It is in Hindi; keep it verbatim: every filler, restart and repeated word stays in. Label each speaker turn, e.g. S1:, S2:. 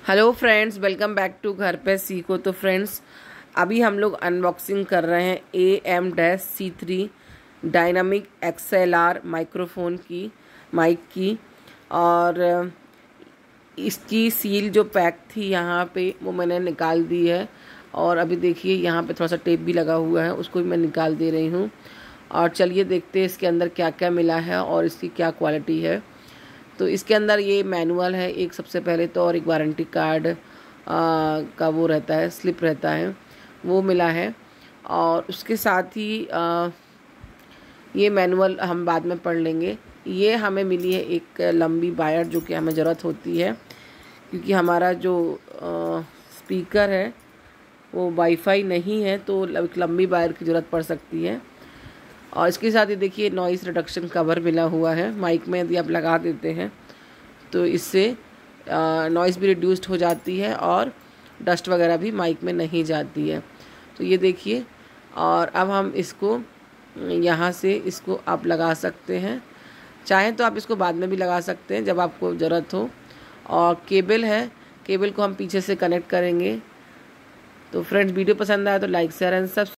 S1: Hello friends, welcome back to Ghar Pe सीखो। तो फ्रेंड्स, अभी हम लोग अनबॉक्सिंग कर रहे हैं A M dash C three dynamic X L R microphone की माइक की। और इसकी सील जो पैक थी यहाँ पे वो मैंने निकाल दी है। और अभी देखिए यहाँ पे थोड़ा सा टेप भी लगा हुआ है, उसको भी मैं निकाल दे रही हूँ। और चलिए देखते हैं इसके अंदर क्या क्या मिला है और इसकी क्या क्वालिटी है। तो इसके अंदर ये मैनुअल है एक सबसे पहले तो, और एक वारंटी कार्ड का वो रहता है, स्लिप रहता है, वो मिला है। और उसके साथ ही आ, ये मैनुअल हम बाद में पढ़ लेंगे। ये हमें मिली है एक लंबी वायर जो कि हमें ज़रूरत होती है, क्योंकि हमारा जो आ, स्पीकर है वो वाईफाई नहीं है, तो एक लंबी वायर की ज़रूरत पड़ सकती है। और इसके साथ ही देखिए नॉइज़ रिडक्शन कवर मिला हुआ है। माइक में यदि आप लगा देते हैं तो इससे नॉइज़ भी रिड्यूस्ड हो जाती है और डस्ट वगैरह भी माइक में नहीं जाती है। तो ये देखिए, और अब हम इसको यहाँ से इसको आप लगा सकते हैं, चाहें तो आप इसको बाद में भी लगा सकते हैं जब आपको ज़रूरत हो। और केबल है, केबल को हम पीछे से कनेक्ट करेंगे। तो फ्रेंड्स, वीडियो पसंद आया तो लाइक शेयर एंड सब्सक्राइब।